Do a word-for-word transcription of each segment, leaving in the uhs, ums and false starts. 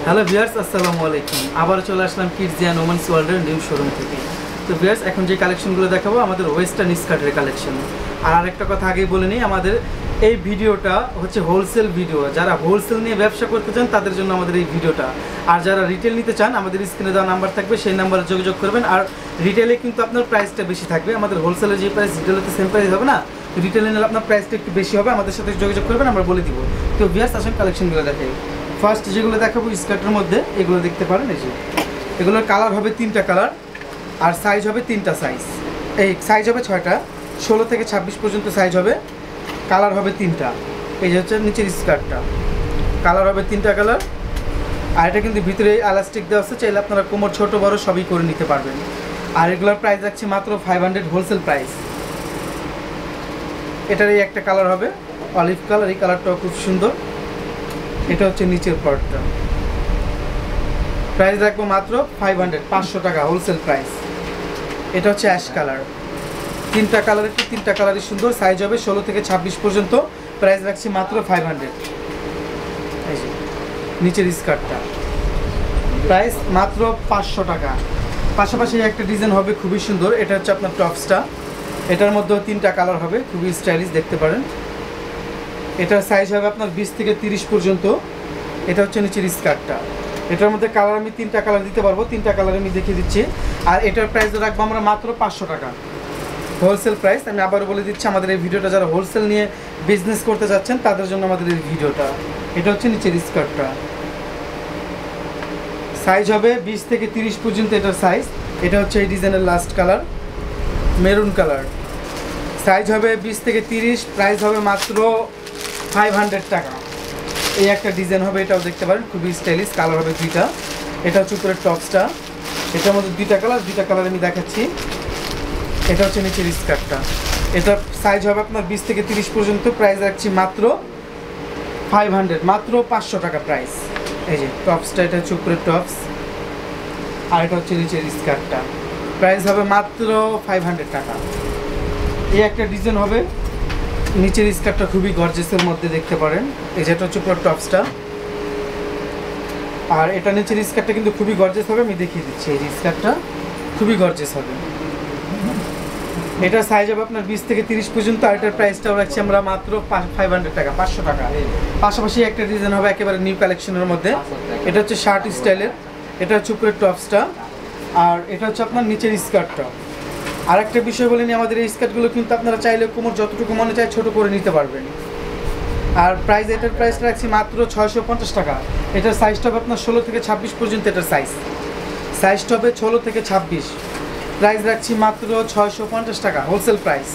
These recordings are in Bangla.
হ্যালো ভিউয়ার্স, আসসালামু আলাইকুম। আবার চলে আসলাম কিডস অ্যান্ড ওমেন্স ওয়ার্ল্ডের নিউ শোরুম থেকে। তো ভিউয়ার্স, এখন যে কালেকশনগুলো দেখাবো আমাদের ওয়েস্টার্ন স্কার্টের কালেকশন। আর আরেকটা কথা আগেই বলে নিই, আমাদের এই ভিডিওটা হচ্ছে হোলসেল ভিডিও। যারা হোলসেল নিয়ে ব্যবসা করতে চান তাদের জন্য আমাদের এই ভিডিওটা। আর যারা রিটেল নিতে চান, আমাদের স্ক্রিনে দেওয়া নাম্বার থাকবে, সেই নাম্বারে যোগাযোগ করবেন। আর রিটেলে কিন্তু আপনার প্রাইসটা বেশি থাকবে। আমাদের হোলসেলের যে প্রাইস, রিটেলে তো সেম প্রাইস হবে না। রিটেলে নিলে আপনার প্রাইসটা একটু বেশি হবে। আমাদের সাথে যোগাযোগ করবেন, আমরা বলে দিব। তো ভিউয়ার্স, আসেন কালেকশনগুলো দেখাই। ফার্স্ট যেগুলো দেখাবো স্কার্টের মধ্যে, এগুলো দেখতে পারেন। এই যে এগুলোর কালার হবে তিনটা কালার, আর সাইজ হবে তিনটা সাইজ। এই সাইজ হবে ছয়টা, ষোলো থেকে ছাব্বিশ পর্যন্ত সাইজ হবে। কালার হবে তিনটা। এই যে হচ্ছে নিচের স্কার্টটা, কালার হবে তিনটা কালার। আর এটা কিন্তু ভিতরে এলাস্টিক দেওয়া আছে, চাইলে আপনারা কোমর ছোটো বড় সবই করে নিতে পারবেন। আর এগুলোর প্রাইস রাখছি মাত্র ফাইভ হান্ড্রেড হোলসেল প্রাইস। এটার এই একটা কালার হবে অলিভ কালার, এই কালারটাও খুব সুন্দর। এটা হচ্ছে নিচের পার্টটা, প্রাইস রাখবো মাত্র ফাইভ হান্ড্রেড, পাঁচশো টাকা হোলসেল প্রাইস। এটা হচ্ছে অ্যাশ কালার, তিনটা কালারের কি তিনটা কালারই সুন্দর। সাইজ হবে ষোলো থেকে ছাব্বিশ পর্যন্ত, প্রাইস রাখছি মাত্র ফাইভ হান্ড্রেড। এই যে নিচের স্কার্টটা, প্রাইস মাত্র পাঁচশো টাকা। পাশাপাশি একটা ডিজাইন হবে খুবই সুন্দর, এটা হচ্ছে আপনার টপসটা। এটার মধ্যেও তিনটা কালার হবে, খুবই স্টাইলিশ দেখতে পারেন। এটার সাইজ হবে আপনার বিশ থেকে তিরিশ পর্যন্ত। এটা হচ্ছে নিচের স্কার্টটা। এটার মধ্যে কালার আমি তিনটা কালার দিতে পারবো, তিনটা কালার আমি দেখিয়ে দিচ্ছি। আর এটার প্রাইস রাখবো আমরা মাত্র পাঁচশো টাকা হোলসেল প্রাইস। আমি আবারও বলে দিচ্ছি, আমাদের এই ভিডিওটা যারা হোলসেল নিয়ে বিজনেস করতে যাচ্ছেন তাদের জন্য আমাদের এই ভিডিওটা। এটা হচ্ছে নিচের স্কার্টটা, সাইজ হবে বিশ থেকে তিরিশ পর্যন্ত এটার সাইজ। এটা হচ্ছে এই ডিজাইনের last colour, maroon colour. Size হবে বিশ থেকে তিরিশ, প্রাইস হবে মাত্র ফাইভ হান্ড্রেড টাকা। এই একটা ডিজাইন হবে, এটাও দেখতে পারেন, খুবই স্টাইলিশ। কালার হবে দুইটা। এটা হচ্ছে উপরের টপসটা, এটার মধ্যে দুইটা কালার, দুইটা কালার আমি দেখাচ্ছি। এটা হচ্ছে নিচের স্কার্টটা। এটা সাইজ হবে আপনার বিশ থেকে তিরিশ পর্যন্ত, প্রাইস রাখছি মাত্র ফাইভ হান্ড্রেড, মাত্র পাঁচশো টাকা প্রাইস। এই যে টপসটা, এটা হচ্ছে উপরের টপস, আর এটা হচ্ছে নিচের স্কার্টটা। প্রাইস হবে মাত্র ফাইভ হান্ড্রেড টাকা। এই একটা ডিজাইন হবে, নিচের স্কার্টটা খুবই গর্জেসের মধ্যে দেখতে পারেন। এই যেটা হচ্ছে পুরো টপসটা, আর এটা নিচের স্কার্টটা কিন্তু খুবই গর্জেস হবে। আমি দেখিয়ে দিচ্ছি, এই স্কার্টটা খুবই গর্জেস হবে। এটার সাইজ হবে আপনার বিশ থেকে তিরিশ পর্যন্ত, আর এটার প্রাইসটাও রাখছি আমরা মাত্র ফাইভ হান্ড্রেড টাকা, পাঁচশো টাকা। পাশাপাশি একটা ডিজাইন হবে একেবারে নিউ কালেকশনের মধ্যে, এটা হচ্ছে শার্ট স্টাইলের। এটা হচ্ছে উপরের টপসটা, আর এটা হচ্ছে আপনার নিচের স্কার্টটা। আর একটা বিষয় বলে নিই, আমাদের এই স্কার্টগুলো কিন্তু আপনারা চাইলে কোমর যতটুকু মনে চায় ছোটো করে নিতে পারবেন। আর প্রাইস, এটার প্রাইসটা রাখছি মাত্র ছয়শো পঞ্চাশ টাকা। এটার সাইজটা হবে আপনার ষোলো থেকে ছাব্বিশ পর্যন্ত। এটার সাইজ সাইজটা হবে ষোলো থেকে ছাব্বিশ, প্রাইস রাখছি মাত্র ছয়শো পঞ্চাশ টাকা হোলসেল প্রাইস।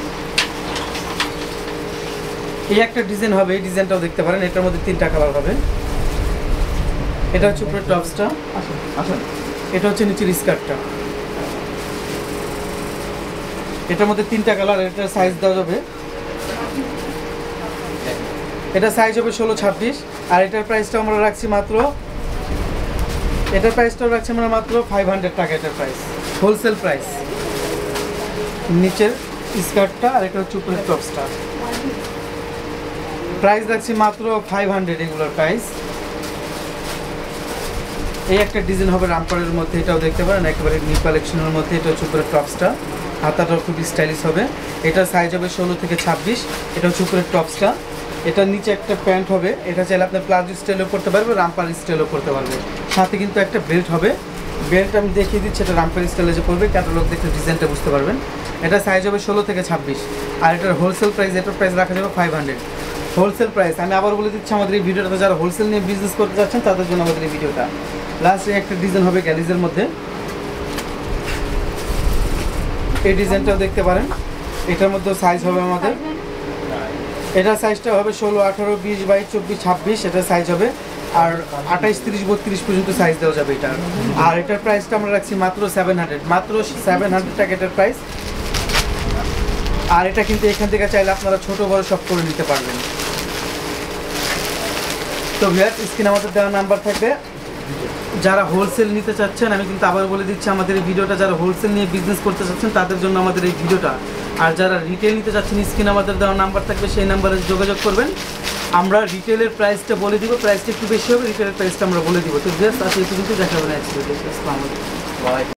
এই একটা ডিজাইন হবে, এই ডিজাইনটাও দেখতে পারেন। এটার মধ্যে তিনটা কালার হবে। এটা হচ্ছে উপরে টপসটা, এটা হচ্ছে নিচের স্কার্টটা। এটার মধ্যে তিনটা কালার, এটার সাইজ দেওয়া যাবে। এটা সাইজ হবে ষোলো ছাব্বিশ, আর এটার প্রাইসটা আমরা রাখছি মাত্র, এটার প্রাইসটাও রাখছি আমরা মাত্র ফাইভ হান্ড্রেড টাকা। এটার প্রাইস হোলসেল প্রাইস। নিচের স্কার্টটা, আর এটা হচ্ছে উপরের টপসটা, প্রাইস রাখছি মাত্র ফাইভ হান্ড্রেড এগুলোর প্রাইস। এই একটা ডিজাইন হবে রামপারের মধ্যে, এটাও দেখতে পারেন, একেবারে নিউ কালেকশনের মধ্যে। এটা হচ্ছে উপরের টপসটা, হাতাটাও খুবই স্টাইলিশ হবে। এটার সাইজ হবে ষোলো থেকে ছাব্বিশ। এটা হচ্ছে উপরের টপসটা। এটার নিচে একটা প্যান্ট হবে, এটা চাইলে আপনি প্লাজো স্টাইলও করতে পারবে, রামপার স্টাইলও করতে পারবে। সাথে কিন্তু একটা বেল্ট হবে, বেল্ট আমি দেখিয়ে দিচ্ছি। এটা রামপার স্টাইলে যে পড়বে, ক্যাটালগ দেখে ডিজাইনটা বুঝতে পারবেন। এটা সাইজ হবে ষোলো থেকে ছাব্বিশ, আর এটার হোলসেল প্রাইস, এটার প্রাইস রাখা যাবে ফাইভ হান্ড্রেড হোলসেল প্রাইস। আমি আবার বলে দিচ্ছি, আমাদের এই ভিডিওটা যারা হোলসেল নিয়ে বিজনেস করতে যাচ্ছেন তাদের জন্য আমাদের এই ভিডিওটা। লাস্টে একটা ডিজাইন হবে গ্যালিজের মধ্যে, এই ডিজাইনটাও দেখতে পারেন। এটার মধ্যে সাইজ হবে আমাদের, এটার সাইজটা হবে ষোলো, আঠারো, বিশ, বাইশ, চব্বিশ, ছাব্বিশ। এটার সাইজ হবে, আর আঠাইশ, তিরিশ, বত্রিশ পর্যন্ত সাইজ দেওয়া যাবে এটার। আর এটার প্রাইসটা আমরা রাখছি মাত্র সেভেন হান্ড্রেড, মাত্র সেভেন হান্ড্রেড টাকা এটার প্রাইস। আর এটা কিন্তু এখান থেকে চাইলে আপনারা ছোটো বড় সব করে নিতে পারবেন। তো ভিউয়ার্স, স্ক্রিনে আমাদের দেওয়া নাম্বার থাকবে। যারা হোলসেল নিতে চাচ্ছেন, আমি কিন্তু আবার বলে দিচ্ছি, আমাদের এই ভিডিওটা যারা হোলসেল নিয়ে বিজনেস করতে চাচ্ছেন তাদের জন্য আমাদের এই ভিডিওটা। আর যারা রিটেল নিতে চাচ্ছেন, স্ক্রিনে আমাদের দেওয়া নাম্বার থাকবে, সেই নাম্বারে যোগাযোগ করবেন। আমরা রিটেলের প্রাইসটা বলে দিব, প্রাইসটা একটু বেশি হবে, রিটেলের প্রাইসটা আমরা বলে দিব। তো ভিউয়ার্স আজকে কিন্তু দেখাবো নেক্সট ভিডিও। আসসালামু আলাইকুম।